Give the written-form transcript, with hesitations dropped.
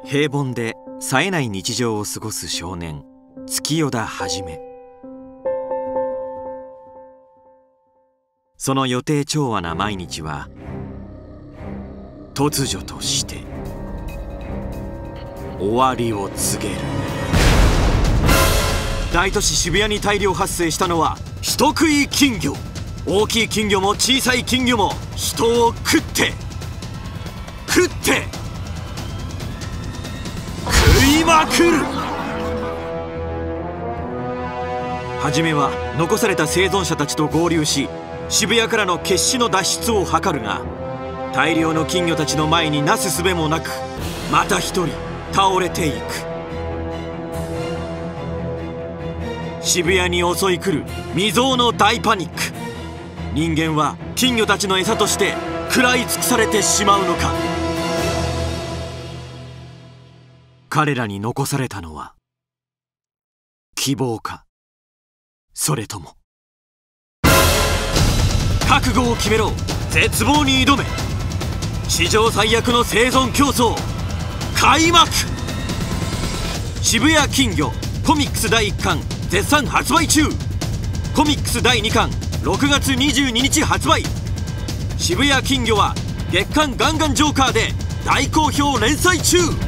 平凡で冴えない日常を過ごす少年月夜田はじめ。その予定調和な毎日は突如として終わりを告げる。大都市渋谷に大量発生したのは人食い金魚。大きい金魚も小さい金魚も人を食って食いまくる。はじめは残された生存者たちと合流し、渋谷からの決死の脱出を図るが、大量の金魚たちの前になすすべもなく、また一人倒れていく。渋谷に襲い来る未曾有の大パニック。人間は金魚たちの餌として食らい尽くされてしまうのか。彼らに残されたのは希望か、それとも覚悟を決めろ。絶望に挑め。史上最悪の生存競争開幕。渋谷金魚コミックス第1巻絶賛発売中。コミックス第2巻6月22日発売。渋谷金魚は月刊ガンガンジョーカーで大好評連載中。